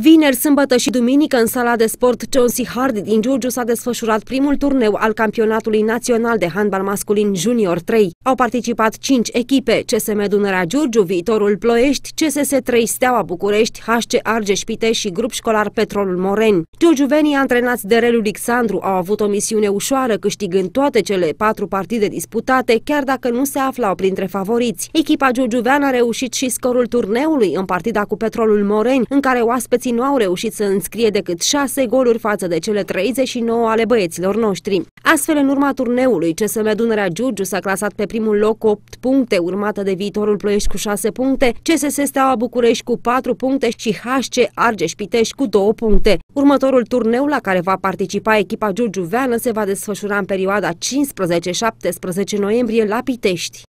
Vineri, sâmbătă și duminică, în sala de sport John C. Hardy din Giurgiu s-a desfășurat primul turneu al campionatului național de handbal masculin Junior 3. Au participat 5 echipe: CSM Dunărea Giurgiu, Viitorul Ploiești, CSS 3 Steaua București, HC Argeș Pitești și Grup Școlar Petrolul Moreni. Giurgiuvenii antrenați de Relu Alexandru au avut o misiune ușoară, câștigând toate cele 4 partide disputate, chiar dacă nu se aflau printre favoriți. Echipa giurgiuveană a reușit și scorul turneului în partida cu Petrolul Moreni, în care oaspeții nu au reușit să înscrie decât 6 goluri față de cele 39 ale băieților noștri. Astfel, în urma turneului, CSM Dunărea Giurgiu s-a clasat pe primul loc cu 8 puncte, urmată de Viitorul Ploiești cu 6 puncte, CSS Steaua București cu 4 puncte și HC Argeș Pitești cu 2 puncte. Următorul turneu la care va participa echipa giurgiuveană se va desfășura în perioada 15-17 noiembrie la Pitești.